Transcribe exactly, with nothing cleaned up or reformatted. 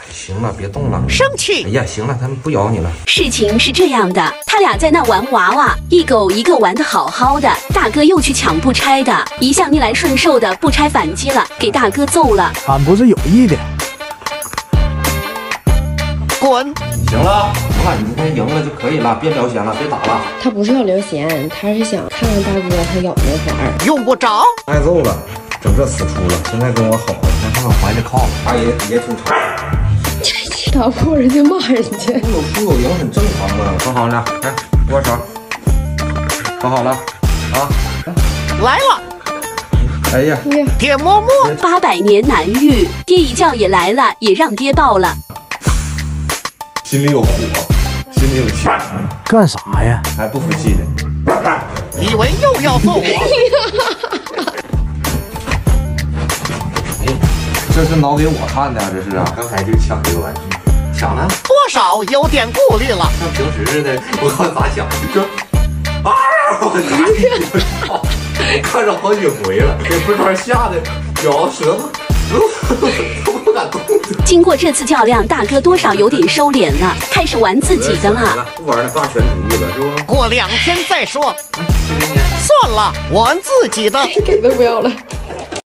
行了，别动了。 生气！ 哎呀，行了，他们不咬你了。 事情是这样的，他俩在那玩娃娃，一狗一个玩得好好的，大哥又去抢不拆的，一向逆来顺受的不拆反击了，给大哥揍了。 俺不是有意的。 滚！ 行了，行了，你今天赢了就可以了，别聊闲了，别打了。 他不是要留闲，他是想看看大哥他咬没玩。 用不着。 挨揍了，整这死出了，现在跟我好了，让他们怀着靠了。他也也挺吵。 打破人家骂人家， 有输有赢很正常嘛。和好了，来握手，和好了啊！ 来了。 哎呀， 爹摸摸。 八百年难遇，爹一觉也来了，也让爹抱了。 心里有火，心里有气， 干啥呀？ 还不服气的， 以为又要揍我？ 哎，这是挠给我看的，这是啊！刚才就抢这个玩具，抢了多少有点顾虑了。 像平时似的，我看咋想，就啊！我操！看着好几回了，给不川吓得咬舌头。都不敢动。 经过这次较量，大哥多少有点收敛了，开始玩自己的了。 不玩那霸权主义了，是不？ 过两天再说。算了，玩自己的。 给都不要了。